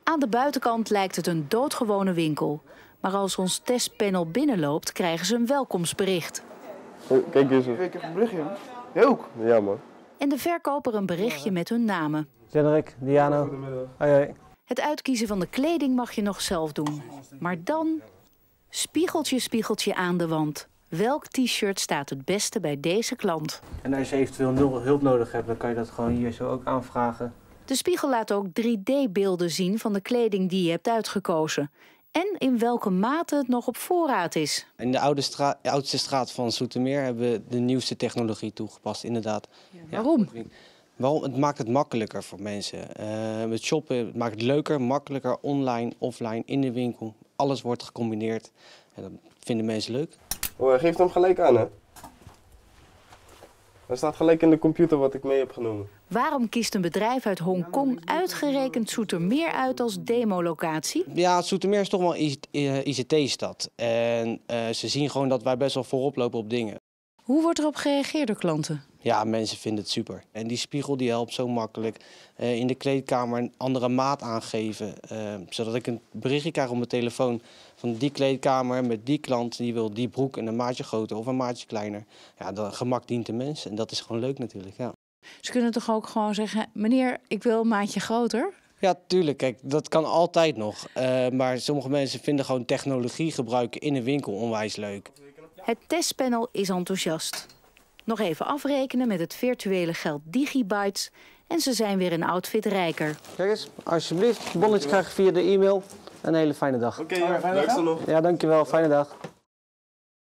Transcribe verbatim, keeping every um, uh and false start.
Aan de buitenkant lijkt het een doodgewone winkel. Maar als ons testpanel binnenloopt, krijgen ze een welkomstbericht. Kijk eens. Ik heb een berichtje. Jij ook? Ja, man. En de verkoper een berichtje met hun namen. Cedric, Diano. Hoi, hoi. Het uitkiezen van de kleding mag je nog zelf doen. Maar dan... Spiegeltje, spiegeltje aan de wand. Welk t-shirt staat het beste bij deze klant? En als je eventueel hulp nodig hebt, dan kan je dat gewoon hier zo ook aanvragen. De spiegel laat ook drie D-beelden zien van de kleding die je hebt uitgekozen. En in welke mate het nog op voorraad is. In de oude straat, oudste straat van Zoetermeer hebben we de nieuwste technologie toegepast, inderdaad. Ja, waarom? Ja, waarom? Het maakt het makkelijker voor mensen. Uh, het shoppen het maakt het leuker, makkelijker, online, offline, in de winkel. Alles wordt gecombineerd. En dat vinden mensen leuk. Oh, geef hem gelijk aan, hè? Er staat gelijk in de computer wat ik mee heb genomen. Waarom kiest een bedrijf uit Hongkong uitgerekend Zoetermeer uit als demolocatie? Ja, Zoetermeer is toch wel een I C T-stad. En uh, ze zien gewoon dat wij best wel voorop lopen op dingen. Hoe wordt erop gereageerd door klanten? Ja, mensen vinden het super. En die spiegel die helpt zo makkelijk. Uh, in de kleedkamer een andere maat aangeven. Uh, zodat ik een berichtje krijg op mijn telefoon van die kleedkamer met die klant. Die wil die broek en een maatje groter of een maatje kleiner. Ja, dat gemak dient de mens. En dat is gewoon leuk natuurlijk, ja. Ze kunnen toch ook gewoon zeggen, meneer, ik wil een maatje groter? Ja, tuurlijk. Kijk, dat kan altijd nog. Uh, maar sommige mensen vinden gewoon technologie gebruiken in een winkel onwijs leuk. Het testpanel is enthousiast. Nog even afrekenen met het virtuele geld Digibytes en ze zijn weer een outfit rijker. Kijk eens, alsjeblieft, bonnetjes krijg je via de e-mail. Een hele fijne dag. Oké, okay, ja, leukste nog. Ja, dankjewel. Fijne dag.